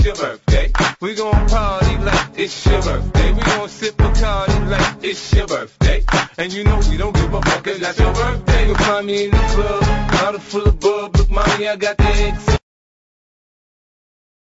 your birthday. We gon' party like it's your birthday. We gon' sip Bacardi like it's your birthday. And you know we don't give a fuck 'cause that's your birthday. You'll find me in the club, bottle full of bub. Look, mommy, I got the X